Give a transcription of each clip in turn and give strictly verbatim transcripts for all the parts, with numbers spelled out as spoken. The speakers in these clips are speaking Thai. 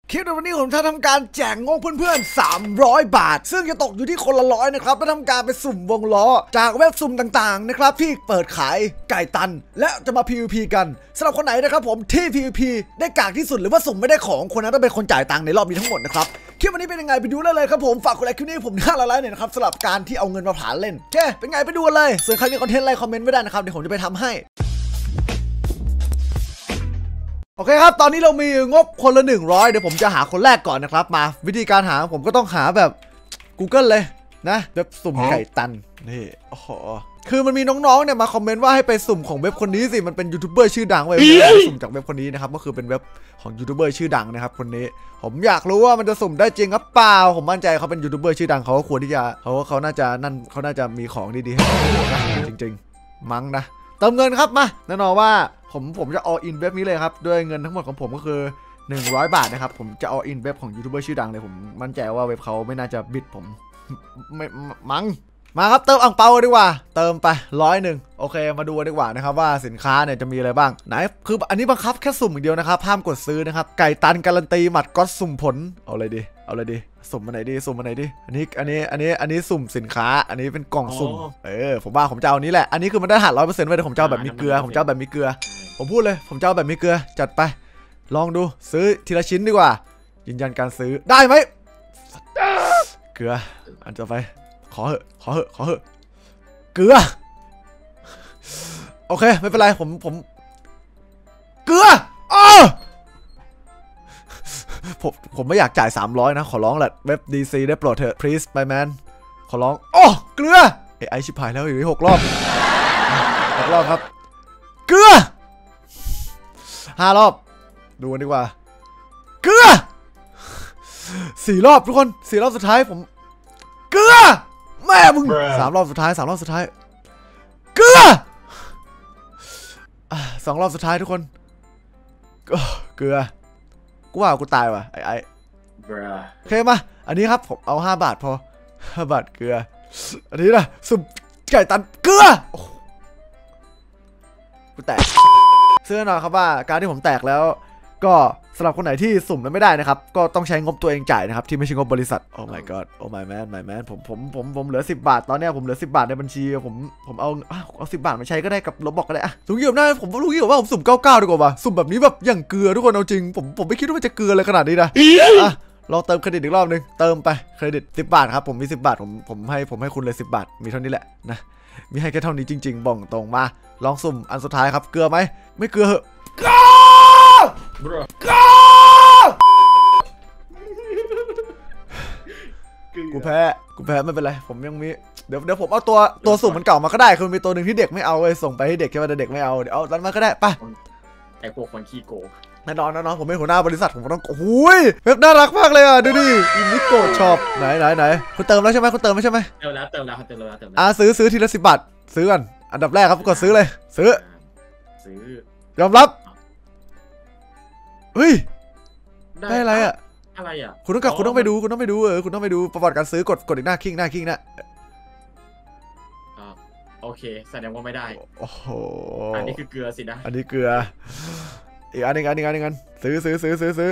คลิปในวันนี้ผมจะทำการแจกงบเพื่อนๆสามร้อยบาทซึ่งจะตกอยู่ที่คนละร้อยนะครับและทำการไปสุ่มวงล้อจากเว็บสุ่มต่างๆนะครับที่เปิดขายไก่ตันและจะมา พี วี พี กันสำหรับคนไหนนะครับผมที่ พี วี พี ได้กากที่สุดหรือว่าสุ่มไม่ได้ของคนนั้นต้องเป็นคนจ่ายตังค์ในรอบนี้ทั้งหมดนะครับคลิปวันนี้เป็นยังไงไปดูได้เลยครับผมฝากกดไลค์คลิปนี้ผมห้าไลค์เนี่ยนะครับสำหรับการที่เอาเงินมาผ่านเล่นโอเคเป็นไงไปดูเลยส่วนใครมีคอนเทนต์อะไรคอมเมนต์ไว้ได้นะครับเดี๋ยวผมจะไปทำให้โอเคครับตอนนี้เรามีงบคนละหนึ่งร้อยเดี๋ยวผมจะหาคนแรกก่อนนะครับมาวิธีการหาผมก็ต้องหาแบบ Google เลยนะเว็บสุ่มไก่ตันนี่โอ้โหคือมันมีน้องๆเนี่ยมาคอมเมนต์ว่าให้ไปสุ่มของเว็บคนนี้สิมันเป็นยูทูบเบอร์ชื่อดังเว้ยสุ่มจากเว็บคนนี้นะครับก็คือเป็นเว็บของยูทูบเบอร์ชื่อดังนะครับคนนี้ผมอยากรู้ว่ามันจะสุ่มได้จริงหรือเปล่าผมมั่นใจเขาเป็นยูทูบเบอร์ชื่อดังเขาก็ควรที่จะเขาเขาน่าจะนั่นเขาน่าจะมีของดีๆให้นะจริงๆมั้งนะเติมเงินครับมาแน่นอนว่าผมผมจะ all in เว็บนี้เลยครับด้วยเงินทั้งหมดของผมก็คือหนึ่งร้อยบาทนะครับผมจะ all in เว็บของยูทูบเบอร์ชื่อดังเลยผมมั่นใจว่าเว็บเขาไม่น่าจะบิดผมไม่มั้งมาครับเติมอ่างเปาดีกว่าเติมไปร้อยหนึ่งโอเคมาดูดีกว่านะครับว่าสินค้าเนี่ยจะมีอะไรบ้างไหนคืออันนี้บังคับแค่สุ่มอย่างเดียวนะครับห้ามกดซื้อนะครับไก่ตันการันตีหมัดก็สุ่มผลเอาเลยดิเอาเลยดิสุ่มมาไหนดิสุ่มมาไหนดิอันนี้อันนี้อันนี้อันนี้สุ่มสินค้าอันนี้เป็นกล่องสุ่มเออผมว่าผมจะเอานี้แหละอันนี้คือมันได้หันร้อยเปอร์เซ็นต์ไว้แต่ผมจะเอาแบบมีเกลือผมจะเอาแบบมีเกลือผมพูดเลยผมจะเอาแบบมีเกลือจัดไปลองดูซื้อทีละชิ้นดีกว่ายืนยันการซื้อได้ไหมเกลืออันต่อไปขอเหอะขอเหอะขอเหอะเกลือโอเคไม่เป็นไรผมผมเกลืออ้อผมผมไม่อยากจ่ายสามร้อยนะขอร้องแหละเว็บ ดี ซี ได้โปรดเถอะ please my man ขอร้องโอ้เกลือไอไอชิบหายแล้วอยู่ที่หกรอบหกรอบครับเกลือห้ารอบดูกันดีกว่าเกลือสี่รอบทุกคนสี่รอบสุดท้ายผมเกลือแม่มึงสามรอบสุดท้ายสามรอบสุดท้ายเกลือสองรอบสุดท้ายทุกคนเกลือกูว่ากูตายว่ะไอ้ไอ้โอเคมาอันนี้ครับผมเอาห้าบาทพอห้าบาทเกลืออันนี้นะสุ่มไก่ตันเกลือกูแตกเสื้อหน่อยครับว่าการที่ผมแตกแล้วก็สำหรับคนไหนที่สุ่มแล้วไม่ได้นะครับก็ต้องใช้งบตัวเองจ่ายนะครับที่ไม่ใช่งบบริษัทโอ้ my god โอ้ my man my man ผมผมผมผมเหลือสิบบาทตอนนี้ผมเหลือสิบบาทในบัญชีผมผมเอาเอาสิบบาทมาใช้ก็ได้กับลบบอกก็ได้อะถุงเกี่ยวหน้าผมรู้กี่ว่าผมสุ่มเก้าเก้าดีกว่าว่ะสุ่มแบบนี้แบบอย่างเกลือทุกคนเอาจริงผมผมไม่คิดว่ามันจะเกลืออะไรขนาดนี้นะอ่ะลองเติมเครดิตอีกรอบนึงเติมไปเครดิตสิบบาทครับผมมีสิบบาทผมผมให้ผมให้คุณเลยสิบบาทมีเท่านี้แหละนะมีให้แค่เท่านี้จริงๆบอกตรงมาลองสุ่มอันสุดท้ายครับเกลือไหมไม่เกลือเหอะเกลือกูแพ้กูแพ้ไม่เป็นไรผมยังมีเดี๋ยวเดี๋ยวผมเอาตัวตัวสุ่มมันเก่ามาก็ได้คือมีตัวหนึ่งที่เด็กไม่เอาเลยส่งไปให้เด็กใช่ไหมแต่เด็กไม่เอาเดี๋ยวเอานั้นมาก็ได้ไปไอ้พวกคนขี้โกงแน่นอนแน่นอนผมเป็นหัวหน้าบริษัทผมต้องโอ้ยเว็บน่ารักมากเลยอ่ะดูดิอินิโกช็อปไหนไหนไหนคุณเติมแล้วใช่ไหมคุณเติมแล้วใช่ไหมเติมแล้วเติมแล้วเติมแล้วเติมแล้วอ่ะซื้อซื้อทีละสิบบาทซื้อก่อนอันดับแรกครับกดซื้อเลยซื้อซื้อยอมรับเฮ้ยได้อะไรอ่ะอะไรอ่ะคุณต้องกลับคุณต้องไปดูคุณต้องไปดูเออคุณต้องไปดูประวัติการซื้อกดกดอีกหน้าคิงหน้าคิงนะโอเคแสดงว่าไม่ได้โอ้โหอันนี้คือเกลือสินะอันนี้เกลืออีกอันนึงอันนึงอันนึงอันซื้อซื้อซื้อซื้อซื้อ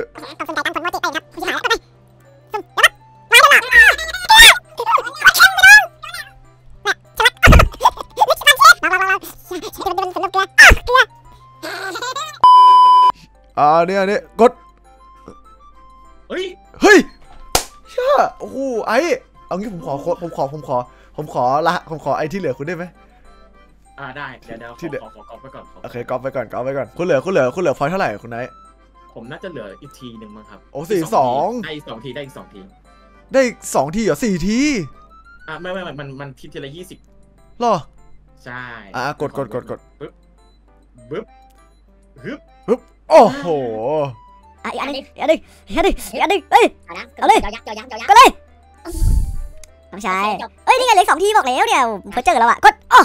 อ่าเนี่ยเนี่ยกดเฮ้ยเฮ้ยเชื่อโอ้โหไอ้เอางี้ผมขอผมขอผมขอผมขอละผมขอไอ้ที่เหลือคุณได้ไหมอ่าได้เดี๋ยวเดี๋ยวที่เหลือขอก๊อปไปก่อนโอเคก๊อปไปก่อนก๊อปไปก่อนคุณเหลือคุณเหลือคุณเหลือพอยเท่าไหร่คุณไนท์ผมน่าจะเหลืออีกทีหนึ่งมั้งครับโอ้สี่สองได้อีกสองทีได้อีกสองทีได้สองทีเหรอสี่ทีอ่ะไม่ไม่มันมันทีทีละยี่สิบหรอใช่อ่ะกดกดกดกดปึ๊บปึ๊บฮึบฮึบโอ้โหอันนี้อันนี้อันนี้อันนี้อันนี้เฮ้ยเอาเลยก็เลยต้องใช่เอ้ยนี่ไงเหลือสองทีบอกแล้วเนี่ยเพิ่งเจอแล้วอ่ะกดอ๋อ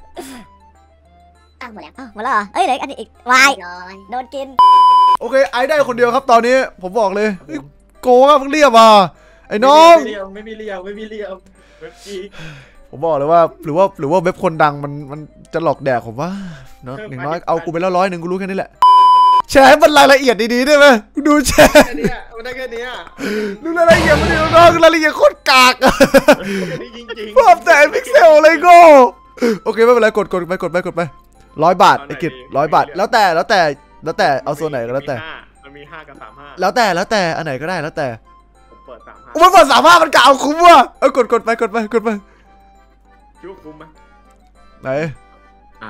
หมดแล้วหมดแล้วเหรอเอ้ยเหลืออันนี้อีกวายโดนกินโอเคไอได้คนเดียวครับตอนนี้ผมบอกเลยโกงครับเรียบอ่ะไอ้น้องไม่มีเรียวไม่มีเรียวไม่มีเรียวเว็บจีผมบอกเลยว่าหรือว่าหรือว่าเว็บคนดังมันมันจะหลอกแดกผมว่าเนาะอย่างน้อยเอากูไปแล้วร้อยหนึ่งกูรู้แค่นี้แหละแชร์ให้มันรายละเอียดดีๆได้ไหมดูแชร์แค่นี้มันได้แค่นี้ดูรายละเอียดมันดีน้องรายละเอียดโคตรกากอะจริงๆภาพแต่พิกเซลเลยโก้โอเคไม่เป็นไรกดกดไปกดไปกดไปร้อยบาทไอ้กิจร้อยบาทแล้วแต่แล้วแต่แล้วแต่เอาส่วนไหนก็แล้วแต่มันมีห้ากับสามห้าแล้วแต่แล้วแต่อันไหนก็ได้แล้วแต่ผมเปิดสามห้ามันเปิดสามารถมันกล่าวคุ้มว่ะเออกดกดไปกดไปกดไปคิดว่าคุ้มไหมไหนอ้าว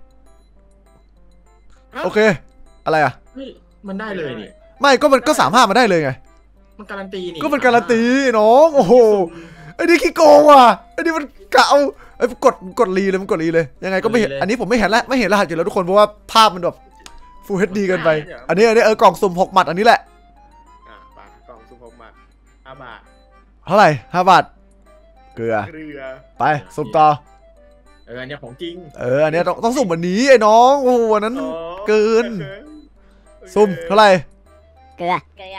โอเคอะไรอ่ะเฮ้ยมันได้เลยนี่ไม่ก็มันก็สามารถมาได้เลยไงมันการันตีนี่ก็มันการันตีน้องโอ้โหไอ้นี่ขี้โกงว่ะไอ้นี่มันกะเอาไอ้กดกดรีเลยมันกดรีเลยยังไงก็ไม่เห็นอันนี้ผมไม่เห็นแล้วไม่เห็นรหัสอยู่แล้วทุกคนเพราะว่าภาพมันแบบ Full เอช ดี เกินไปอันนี้อันนี้เออกล่องสุ่มหกหมัดอันนี้แหละอ่ะปากกล่องซุปเปอร์มาร์ห้าบาทเท่าไหร่ห้าบาทเกลือเกลือไปสุ่มต่อเออเนี่ยของจริงเอออันนี้ต้องต้องสุ่มวันนี้ไอ้น้องโอ้โหวันนั้น เกิน สุ่มเท่าไหร่เกลือเกลื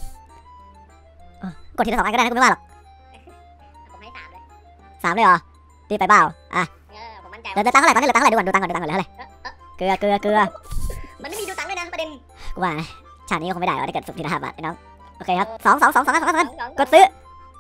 อกดทีละสองอันก็ได้นะกูไม่ว่าหรอกผมให้สามเลยสามเลยเหรอตีไปเปล่าอ่ะผมมั่นใจเดี๋ยวตั้งเท่าไหร่ตอนนี้เหลือตั้งเท่าไหร่ดูก่อนดูตังค์ก่อนดูตังค์ก่อนเหลือเท่าไหร่เกลือเกลือเกลือมันไม่มีดูตังค์ด้วยนะประเด็นกูว่าชาตินี้คงไม่ได้ว่าได้เกิดสุดที่ห้าบาทไอ้น้องโอเคครับสองสองสองสองสองสองกดซื้อ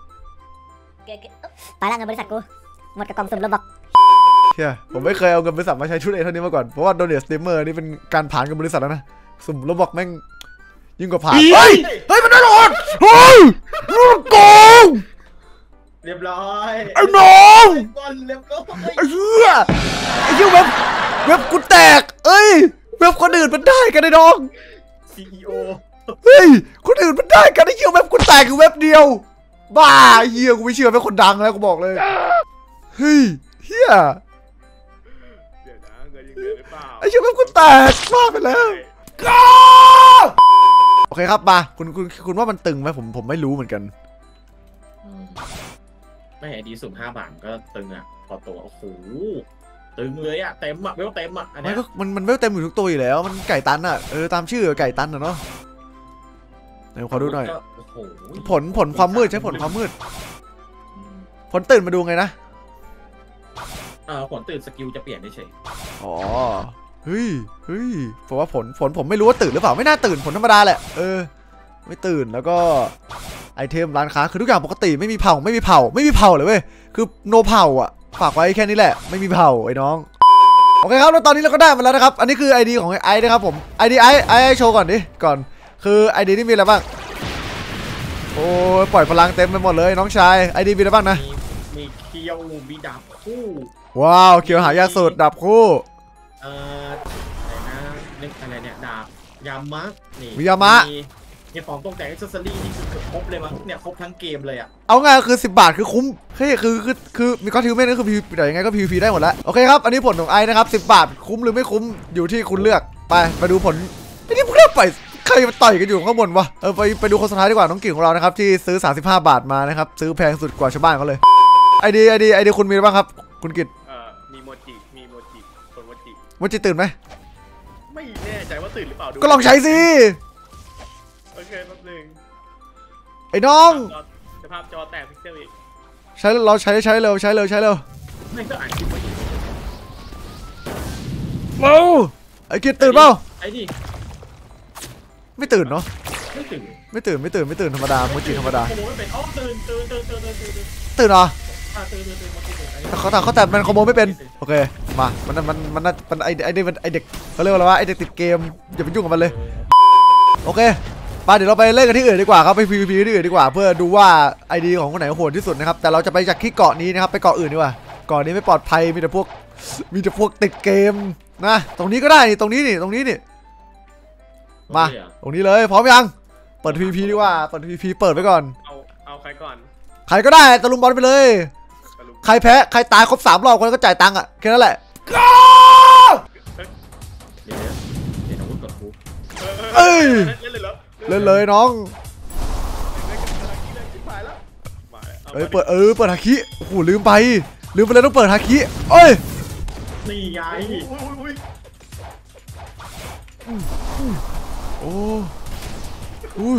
ไปละเงินบริษัทกูหมดกับกล่องสุ่มลมบอกเฮียผมไม่เคยเอาเงินบริษัทมาใช้ชุดเอเท่านี้มาก่อนเพราะว่าโดเนทสตรีมเมอร์นี่เป็นการผ่านกับบริษัทแล้วนะสุ่มโรบอกแม่งยิ่งกว่าผ่านเฮ้ยเฮ้ยมันได้หรอเฮ้ยโกงเรียบร้อยไอ้น้องก้อนเรียบร้อยไอ้เหี้ยไอ้เหี้ยเว็บเว็บกูแตกเอ้ยเว็บคนอื่นมันได้กันไอ้น้องซี อี โอเฮ้ยคนอื่นมันได้กันไอ้เหี้ยเว็บกูแตกคือเว็บเดียวบ้าเหี้ยกูไม่เชื่อเว็บคนดังแล้วกูบอกเลยเฮ้ยเหี้ยเดี๋ยวนะเงินยังเหลือหรือเปล่าไอ้เหี้ยเว็บกูแตกบ้าไปแล้วโอเคครับมาคุณคุณคุณว่ามันตึงไหมผมผมไม่รู้เหมือนกันไม่ไอดีสุ่มห้าบาทก็ตึงอ่ะพอตัวโอ้โหตึงเลยอ่ะเต็มอ่ะเวลเต็มอ่ะอันไม่เนี้ยก็มันมันไม่เต็มอยู่ทุกตัวอยู่แล้วมันไก่ตันอ่ะเออตามชื่อไก่ตันอ่ะเนาะเดี๋ยวขอดูหน่อยโอ้โหผลผลความมืดใช้ผลความมืดผลตื่นมาดูไงนะเออผลตื่นสกิลจะเปลี่ยนเฉยอ๋อเฮ้ยเฮ้ยผมว่าผลผลผมไม่รู้ว่าตื่นหรือเปล่าไม่น่าตื่นผลธรรมดาแหละเออไม่ตื่นแล้วก็ไอเทมร้านค้าคือทุกอย่างปกติไม่มีเผาไม่มีเผาไม่มีเผาเลยเว้ยคือโนเผาอ่ะฝากไว้แค่นี้แหละไม่มีเผาไอ้น้องโอเคครับแล้วตอนนี้เราก็ได้มาแล้วนะครับอันนี้คือ ไอ ดี ของไอนะครับผม ไอ ดี ไอไอโชว์ก่อนดิก่อนคือ ไอ ดี นี่มีอะไรบ้างโอ้ยปล่อยพลังเต็มไปหมดเลยน้องชาย ไอ ดี มีอะไรบ้างนะๆมีมีเคียวมีดาบคู่ว้าวเขียวหายากสุดดับคู่เอ่ออะไรนะเรียกอะไรเนี่ยดาบยามะนี่มียามะมีของตกแต่งอิสซอรี่นี่คือครบเลยมั้งเนี่ยครบทั้งเกมเลยอ่ะเอาง่ายคือสิบบาทคือคุ้มเฮ้ยคือคือคือมีก้อนทิวเมนก็คือพีแต่ยังไงก็พีพีได้หมดแล้วโอเคครับอันนี้ผลของไอนะครับสิบบาทคุ้มหรือไม่คุ้มอยู่ที่คุณเลือกไปมาดูผลไอ้นี่พวกเราไปใครมาต่อยกันอยู่ข้างบนวะเออไปไปดูคนสุดท้ายดีกว่าน้องกิ่งของเรานะครับที่ซื้อสามสิบห้าบาทมานะครับซื้อแพงสุดกว่าชาวบ้านเขาเลยไอดีไอดีไอดีคุณมีอะไรบ้างครับคุณกิตเอ่อมีโมจิมีโมจิคนโมจิมันจะตื่นไหมไม่แน่ใจว่าตื่นหรือเปล่าดูก็ลองใช้สิโอเคแป๊บนึงไอ้น้องสภาพจอแตกพิกเซลอีกใช้เราใช้ใช้เร็วใช้เร็วใช้เร็วไม่ก็อ่านคลิปมาอีกเร็วไอ้กิตตื่นเปล่าไอ้ดิไม่ตื่นเนาะไม่ตื่นไม่ตื่นไม่ตื่นไม่ตื่นธรรมดาโมจิธรรมดาโอ้โหไม่เป็นอ๋อตื่นตื่นตื่นตื่นตื่นตื่นตื่นตื่นเหรออ่าตื่นตื่นตื่นมาตื่นตื่นแต่เขาแต่เขาแต่มันคอมโบไม่เป็นโอเคมามันมันมันมันไอไอเด็กไอเด็กเขาเรียกว่าอะไรวะไอเด็กติดเกมอย่าไปยุ่งกับมันเลยโอเคไปเดี๋ยวเราไปเล่นกันที่อื่นดีกว่าครับไป พี วี พี ที่อื่นดีกว่าเพื่อดูว่า ไอ ดี ของคนไหนโหดที่สุดนะครับแต่เราจะไปจากที่เกาะนี้นะครับไปเกาะอื่นดีกว่าเกาะนี้ไม่ปลอดภัยมีแต่พวกมีแต่พวกติดเกมนะตรงนี้ก็ได้นี่ตรงนี้นี่ตรงนี้นี่มาตรงนี้เลยพร้อมยังเปิด พี วี พี ดีกว่าเปิด พี วี พี เปิดไว้ก่อนเอาเอาใครก่อนใครก็ได้ตะลุมบอลไปเลยสรุปใครแพ้ใครตายครบสามรอบคนนั้นก็จ่ายตังค์อ่ะแค่นั้นแหละเดี๋ยวเดี๋ยวน้องกดคูเอ้ยเล่นเลยเหรอเล่นเลยน้องมาแล้วเอ้ยเปิดเออเปิดฮาคิโอ้โหลืมไปลืมไปเลยต้องเปิดฮาคิเอ้ยนี่ไงโอ้อุ้ย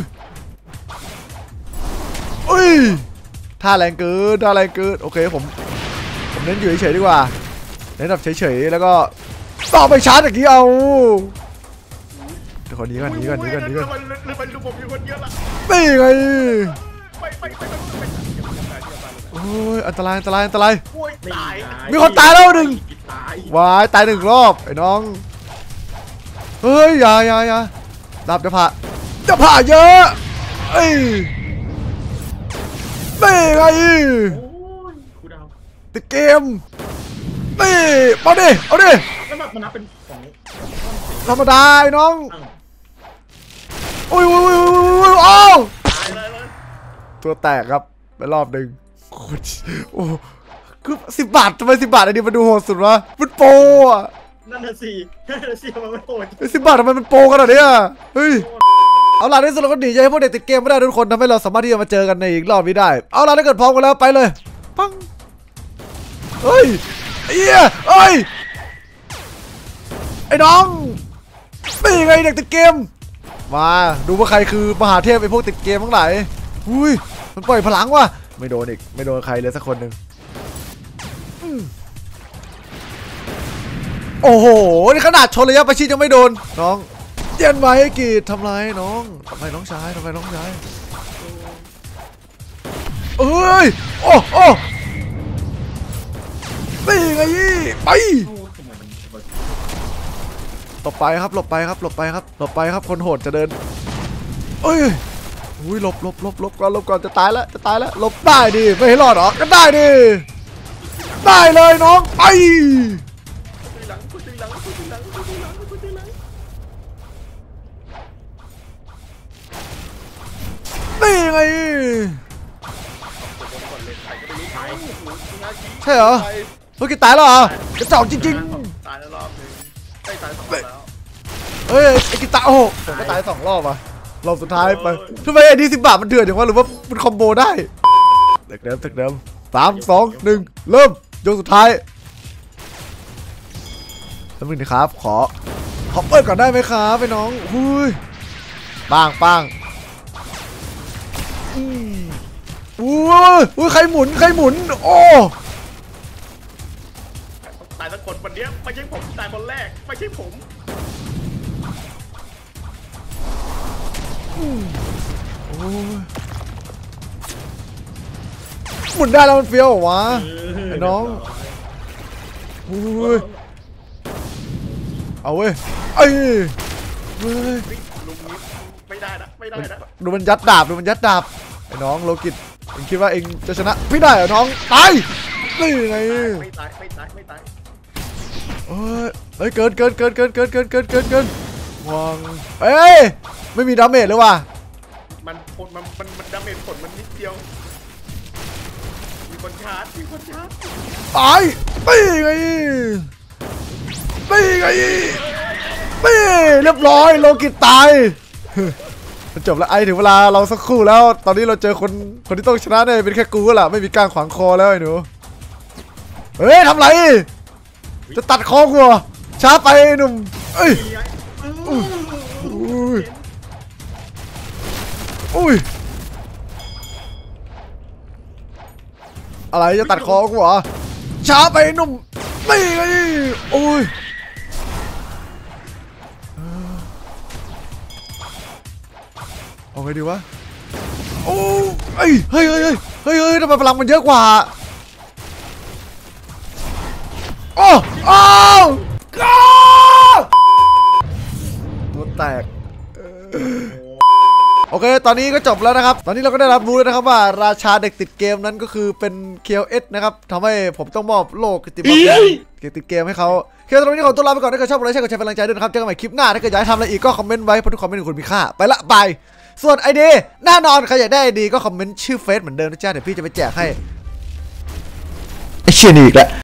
อุ้ยท่าแรงเกินท่าแรงเกินโอเคผมผมเน้นอยู่เฉยๆดีกว่าเน้นแบบเฉยๆแล้วก็ต่อไปชาร์จอย่างนี้เอาเดี๋ยวขอหนีก่อนหนีก่อนหนีก่อนหนีก่อนมันมันดูผมอยู่คนเดียวละนี่ไงไปไปไปไปไปโอ้ยอันตรายอันตรายอันตรายโอ้ยตายมีคนตายแล้วหนึ่งตายวายตายหนึ่งรอบไอ้น้องเฮ้ยอย่าอย่าอย่าดับจะผ่าจะผ่าเยอะเอ้ยนี่ไงโอ้ยคูดาวติดเกมนี่มาดิเอาดิแล้วแบบมันนับเป็นของธรรมดาไอ้น้องอุ้ยอุ้ยอุ้ยอุ้ยอ้าวตายเลยเลยตัวแตกครับไปรอบหนึ่งโคตรโอ้คือสิบบาททำไมสิบบาทอันนี้มันดูโหดสุดวะมันโปรอ่ะนั่นน่ะสินั่นน่ะสิมันไม่โหดสิบบาททำไมมันโปรขนาดนี้อ่ะเฮ้ยเอาล่ะในสุดเราก็หนีใจให้พวกเด็กติดเกมไม่ได้ทุกคนทำให้เราสามารถที่จะมาเจอกันในอีกรอบนี้ได้เอาล่ะถ้าเกิดพร้อมกันแล้วไปเลยปังเฮ้ยไอ้เหี้ยเฮ้ยไอ้น้องนี่ไงเด็กติดเกมมาดูว่าใครคือมหาเทพไอ้พวกติดเกมทั้งหลายอุ้ยมันปล่อยพลังว่ะไม่โดนอีกไม่โดนใครเลยสักคนหนึ่งโอ้โหนี่ขนาดชนระยะประชิดยังไม่โดนน้องเย็นไหมกีดทำไรน้องทำไมน้องชายทำไมน้องชายเอ้ยโอ้โอ้นี่ไงไปหลบไปครับหลบไปครับหลบไปครับหลบไปครับคนโหดจะเดินเอ้ยอุ้ยหลบหลบหลบหลบก่อนหลบก่อนจะตายแล้วจะตายแล้วหลบได้ดิไม่ให้รอดหรอก็ได้ดิได้เลยน้องไปนี่ไงใช่เหรอเมื่อกี้ตายแล้วเหรอกระจอกจริงๆตายแล้วรอบนึงได้ตายสองแล้วเฮ้ยไอ้กีตาร์โอ้โหผมก็ตายสองรอบอ่ะรอบสุดท้ายไปทำไมไอ้นี่สิบบาทมันเถื่อนอย่างวะหรือว่ามันคอมโบได้ตึกเดิมตึกเดิมสามสองหนึ่งเริ่มยกสุดท้ายแล้วมึงนะครับขอขอเปิดก่อนได้ไหมครับไอ้น้องหุ้ยปังปังอุ้ยอุ้ยใครหมุนใครหมุนโอ้ตายสักคนวันนี้ไม่ใช่ผมตายคนแรกไม่ใช่ผมหมุนได้แล้วมันเฟี้ยวเหรอวะไอ้น้องอุ้ยเอาเว้ยไอ้เว้ยลุงนี้ไม่ได้นะไม่ได้นะดูมันยัดดาบดูมันยัดดาบไอ้น้องโลกิตเอ็งคิดว่าเอ็งจะชนะไม่ได้เหรอน้องตายนี่ไงไม่ตายไม่ตายไม่ตายเฮ้ยเฮ้ยเกินเกินเกินเกินเกินเกินเกินเกินเกินวางเอ้ยไม่มีดาเมจเลยว่ะมันผลมันมันมันดาเมจผลมันนิดเดียวมีคนชาร์จมีคนชาร์จตายนี่ไงนี่ไงนี่เรียบร้อยโลกิตตายมันจบแล้วไอถึงเวลาเราสักครู่แล้วตอนนี้เราเจอคนคนที่ต้องชนะเนี่ยเป็นแค่กูแหละไม่มีก้างขวางคอแล้วไอ้หนูเฮ้ยทำไรจะตัดคอกูเหรอช้าไปหนุ่มเอ้ยอุ้ยอุ้ยอะไรจะตัดคอกูเหรอช้าไปหนุ่มไม่ไงโอ้ยเอาไงดีวะโอ้เฮ้ยเฮ้ยเฮ้ยเฮ้ยเฮ้ยทำไมพลังมันเยอะกว่าโอ้โอ้ตัวแตกโอเคตอนนี้ก็จบแล้วนะครับตอนนี้เราก็ได้รับรู้แล้วนะครับว่าราชาเด็กติดเกมนั้นก็คือเป็น เค แอล เอส นะครับทำให้ผมต้องมอบโล่กิตติมศักดิ์ติดเกมให้เขาเคสตรงนี้ขอตัวลาไปก่อนถ้าเกิดชอบอะไรใช่กดแชร์เป็นกำลังใจด้วยนะครับเจอกันใหม่คลิปหน้าถ้าเกิดอยากให้ทำอะไรอีกก็คอมเมนต์ไว้เพราะทุกคอมเมนต์ของคุณมีค่าไปละบายส่วนไอเดีแน่นอนใครอยากได้ไอเดีก็คอมเมนต์ชื่อเฟซเหมือนเดิมนะจ๊ะเดี๋ยวพี่จะไปแจกให้ไอเชี่ยนี่อีกแล้ว